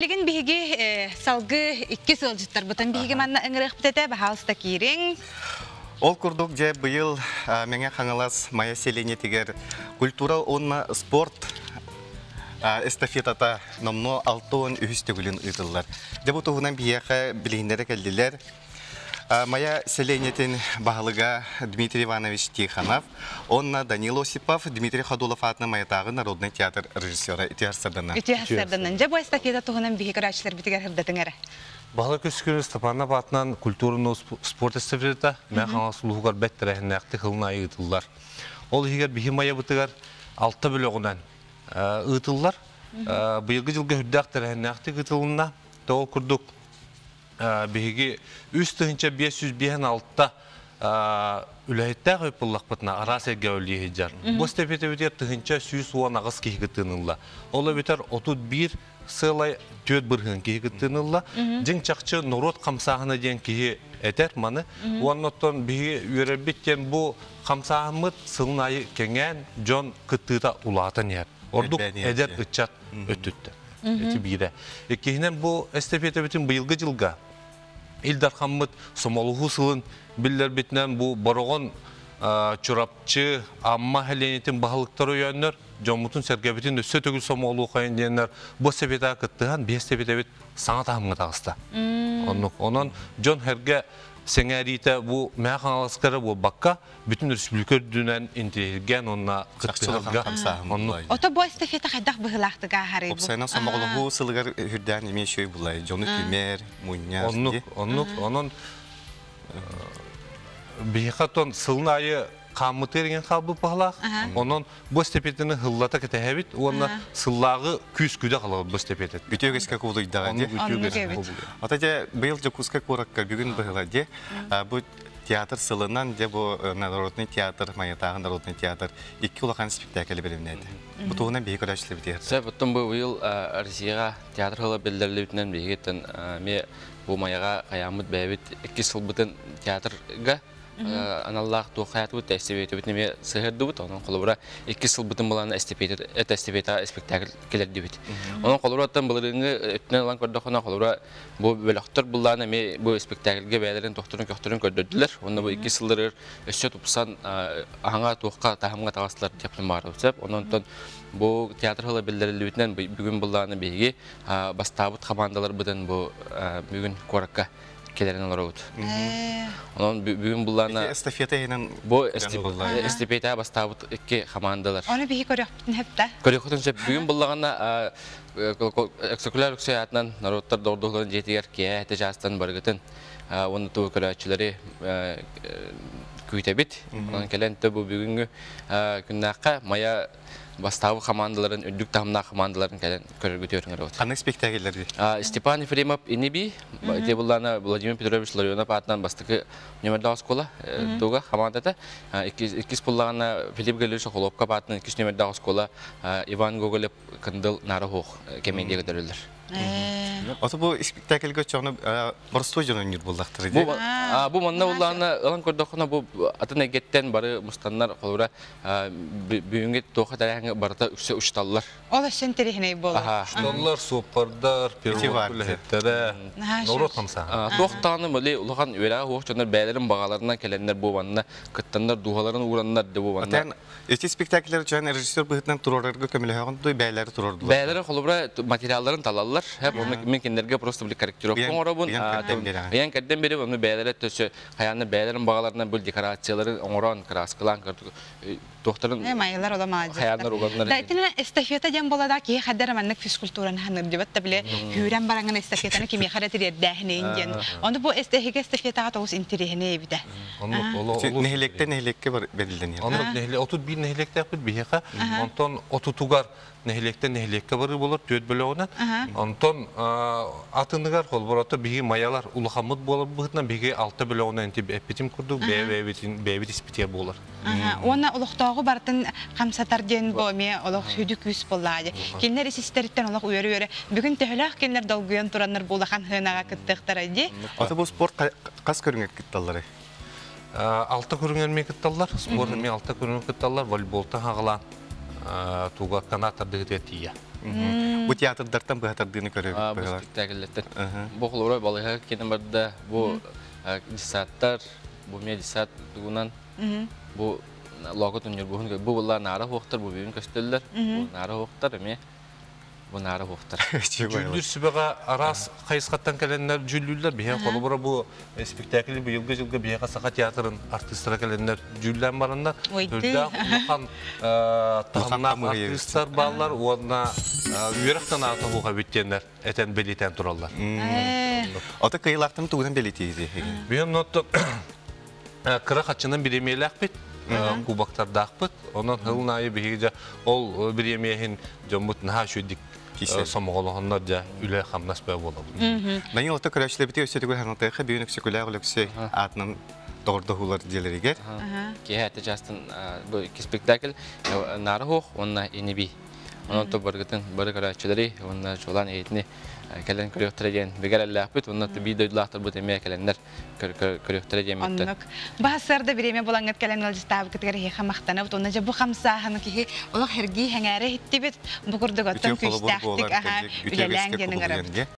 Леген биһиги салгы 2 сылжыттар бутан биһиги манна ыңырык битете бахалста кириң. Ол курдук же быйыл меңе хаңалас мая селение тигер культура онна спорт эстафетата номно 6 үстөгүлүн ыйтылар. Дебу тугунан бияка билгиндере келдилер. Моя селениятин баһалыга Дмитрий Иванович Тихонов, онна Данил Осипов, Дмитрий Ходулов атына маятагы Народный театр режиссера Итиарсарданан. Итиарсарданан же бу эстафета тугунан биһиги карачылар битигер хырдатыңара. Баһалы көскөрү Степанов атынан культурный спорт эстафета мен хаңасылуугар беттерехин акты хылына ыйтылар. Ол егер биһи мая бытыгар 6 бөлөгүнөн ыйтылар. Быйылгы жылга хүрдактер акты ыйтылына тоо курдук. Биһиги үстүнчө 556 үләйттә гыйпыллык бутна арасыга өлиһиҗар. Бу эстафета битер тыгынча 110 агыс кигитинилла. Ол битер 31 сылай 4 бирген кигитинилла. Жин чакчы народ камсагына ден киги этер маны. Оннотон биһи үрәбиттен бу камсагымыт сылнайы кеңен жон кытыта улатын яр. Ордук эдер ычат өттүттү. Эти бире. Экинен бу эстафета битин быйылгы жылга Илдар Хаммыт Сомолуху сылын биллер битнен бу борогон чурапчы амма хеленетин баһалыктары өйөннөр жомутун сергебитин өссө төгүл Сомолуху кайын денер бу эстафета кыттыган 5 эстафета бит саңа тагымга тагыста. Онон жон херге сеңәрите бу мәханаласкары бу бакка бүтүн республика дүнен интеллеген онна кыттыгга. Ото бу эстафета кайдак быгылактыга харый бу. Опсайна Сомолуху сылыгар хүрдән эме шөй булай. Жоны Тимер, Муньяс. Онун бихатон сылнайы камытерген халбы пахлах. Онон бу эстафетаны хыллата кетебит, онна сыллагы күз күдө калып бу эстафета. Бүтөгөскө кулдуй дагы. Атаҗа быйыл жокуска коракка бүгүн быгыладе. Бу театр сылынан же бу Народный театр, маятагы Народный театр 2 улахан спектакль беремнеди. Бу тугунан бей көрәчле бит. Сәбәттән бу быйыл Россияга театр хылы белдерилүтнән бигеттен ме бу маяга каямыт бәбит 2 сыл бутын театрга аналлах то хаяту тестебет битне сыгырды бут анын колубура 2 сыл бутын буланы эстепета спектакль келерди бит. Анын колубураттан булырынгы өтнөн лан көрдөкөнө колубура бу бөлөктөр буланы ме бу спектакльге бәйләрен тохторун көрдөдүлөр. Онда бу 2 сылдыр өссө тупсан аңа тохка тахымга тагыслар деп барды деп. Онтон бу театр хылы белдерилүтнен бүгүн буланы беги бастабыт командалар бутын бу бүгүн коракка келерин олорот. Онон бүгүн булларна эстафета менен бу эстафета бастабыт 2 командалар. Аны биһи көрөктүн хепта. Көрөктүн бүгүн буллагана эксекуляр атынан народтар дордугуларын жетигер кие тежастан баргытын оны туу көрөчүлөрү күйтебит. Онан келенте бу бүгүнгү күннакка мая бастабы командаларын өдүк тамна командаларын көрөргө төрүңөр болот. Кандай спектакльлерди? Степан Ефремов Иниби, Дебулана Владимир Петрович Ларионов атынан бастыкы номердагы школа туга командада 2 пуллагана Филипп Галиш Холопка атынан 2 номердагы школа Иван Гоголев Кындыл Нарахох кемендеги төрөлдөр. Ото бу спектакльге чоңу борстой жөнөн юр булдактыр иде. Бу манна булланы алан көрдөкөнө бу атына геттен бары мустаннар колура бүгүнгө тоха тарахыңа барта үчталлар. Ол өсөн терехне болот. Штоллар, сопардар, первоклеттер, народ камса. Тохтаны мөле улган өйрә хоочондар бәйләрен багаларынан келендер бу ванна кыттандар дугаларын ураннар деп бу ванна. Эти спектакльлер үчүн режиссер быһытнан турорга көмөлөгөн той бәйләре турордулар. Бәйләре колура материалларын талаллар. Хәп оны мен кендерге просто бил корректировка оңорабын. Ян кадден бери оны бәйләре төсө хаяны бәйләрен багаларынан бул декорацияларын оңоран краскалан докторын майылар оламаҗы. Хаяннар уганнар. Дайтына эстафета дем болада ки хәдәр маннык физкультураны ханыр дип биле хүрән баранган эстафетаны кими характер дәһнен ген. Аны бу эстафетага тогус интерехне биде. Нехлекке берилден. Аны нехле 31 нехлекте бит бихека. Онтон 30 тугар нехлекке бары болор төт бөлөгөнөн. Онтон атыныгар колборото биги маялар улахамыт болуп бытынан биги 6 бөлөгөнөн тип эпитим курдук бебит испитер болор. Оны улуктагы бартын камсатар ден бо ме улук сүдүк үс боллады. Кинлер систерттен улук үйөрө бүгүн төһөлөк кинлер долгуян тураннар булахан хынага кыттыктар ди. Ата бу спорт кас көрүнгө кытталлары. 6 көрүнгөн мекитталлар, спорт ме 6 көрүнгөн кытталлар, волейболта хагылан туга канаттарды тетия. Бу театрдартан быһатардыны көрөбүт Бу быһалар. спектакльлеттен. Аха. Бу холорой балыга кенен барда бу десаттар, бу медисат дугунан бу логот уньер бу бу булар нара хоктар бу бүйүн көстөллөр. Бу нара хоктар эме бу нара хоктар. Жүлдүр сүбега арас кайыскаттан келеннер жүлдүллер биһен колубура бу спектакль бу жылга биһен сака театрын артисттар келеннер жүлдән барында Ойды. төрдә улахан таханна артисттар баллар уонна үеректен ата буга биттеннер этен белитен тураллар. Ата кыйлактым тугунан белетиди. Биһен нотто кыра хатчынан биремелек бит кубактардакпыт онон хылнайы биһиже ол биремеһин жомбут наха шүдик сомголоһоннор да үле хамнас бай болобу. Данил ата көрәчле бите өсөтүгү ханатайга бүйүнүк секулар лексе атнын тордо хулар делеригер. Кеһәте жастын бу спектакль нара хох онна инеби. Онон то баргытын бары карачылары онна жолан эйтни келен көрөктөрген бегерелләк бит онна видеоларда бу теме келендер көрөктөрген митте. Оннук. Баһасарда биреме булангат калан алжыстабы кытгар хеха мактана бут онна жабу хамсаһаны ки олох херги хәңәре хитти бит бу курдугаттан күстәхтик аһа үләлән генең арап.